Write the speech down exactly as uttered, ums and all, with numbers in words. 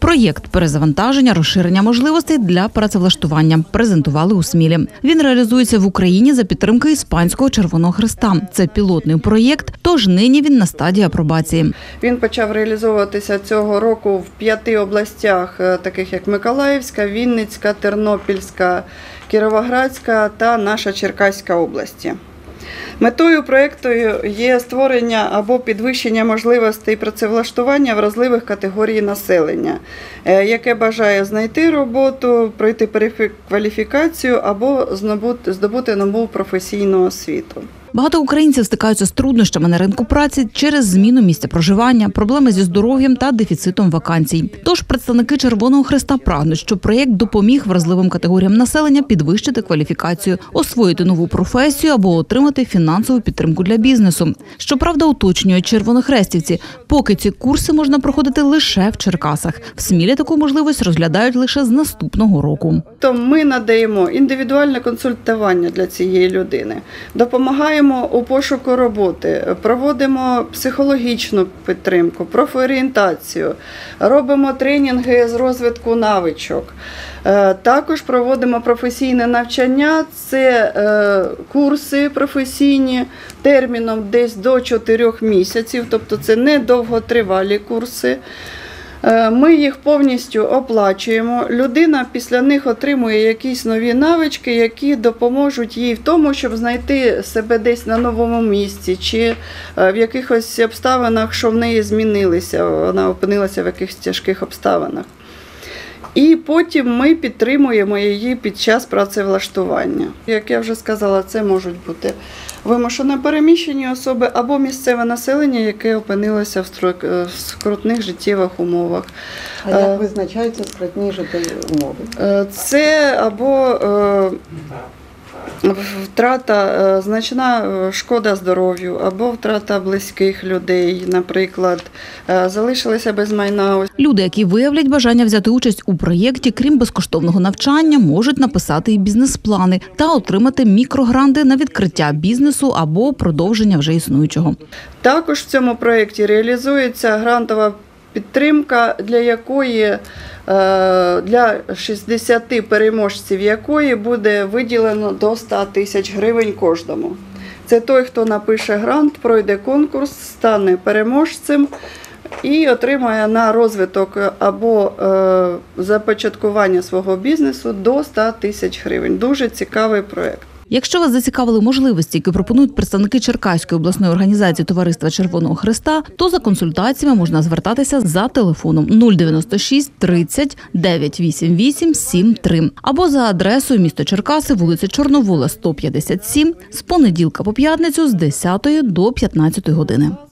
Проєкт перезавантаження, розширення можливостей для працевлаштування презентували у Смілі. Він реалізується в Україні за підтримки Іспанського Червоного Хреста. Це пілотний проєкт, тож нині він на стадії апробації. Він почав реалізовуватися цього року в п'яти областях, таких як Миколаївська, Вінницька, Тернопільська, Кіровоградська та наша Черкаська області. Метою проєкту є створення або підвищення можливостей працевлаштування вразливих категорій населення, яке бажає знайти роботу, пройти перекваліфікацію або здобути нову професійну освіту. Багато українців стикаються з труднощами на ринку праці через зміну місця проживання, проблеми зі здоров'ям та дефіцитом вакансій. Тож представники Червоного Хреста прагнуть, щоб проєкт допоміг вразливим категоріям населення підвищити кваліфікацію, освоїти нову професію або отримати фінансову підтримку для бізнесу. Щоправда, уточнюють червонохрестівці, поки ці курси можна проходити лише в Черкасах. В Смілі таку можливість розглядають лише з наступного року. То ми надаємо індивідуальне консультування для цієї людини, допомагаємо у пошуку роботи, проводимо психологічну підтримку, профорієнтацію, робимо тренінги з розвитку навичок. Також проводимо професійне навчання, це курси професійні терміном десь до чотирьох місяців, тобто це не довготривалі курси. Ми їх повністю оплачуємо. Людина після них отримує якісь нові навички, які допоможуть їй в тому, щоб знайти себе десь на новому місці, чи в якихось обставинах, що в неї змінилися, вона опинилася в якихось тяжких обставинах. І потім ми підтримуємо її під час працевлаштування. Як я вже сказала, це можуть бути вимушено переміщені особи або місцеве населення, яке опинилося в скрутних життєвих умовах. А як визначаються скрутні життєві умови? Це або втрата, значна шкода здоров'ю, або втрата близьких людей, наприклад, залишилися без майна. Люди, які виявлять бажання взяти участь у проєкті, крім безкоштовного навчання, можуть написати і бізнес-плани та отримати мікрогранти на відкриття бізнесу або продовження вже існуючого. Також в цьому проєкті реалізується грантова підтримка, для якої для шістдесяти переможців якої буде виділено до ста тисяч гривень кожному. Це той, хто напише грант, пройде конкурс, стане переможцем і отримає на розвиток або е, започаткування свого бізнесу до ста тисяч гривень. Дуже цікавий проєкт. Якщо вас зацікавили можливості, які пропонують представники Черкаської обласної організації Товариства Червоного Хреста, то за консультаціями можна звертатися за телефоном нуль дев'яносто шість тридцять дев'ять вісімдесят вісім сімдесят три або за адресою місто Черкаси, вулиця Чорновола, сто п'ятдесят сім, з понеділка по п'ятницю з десятої до п'ятнадцятої години.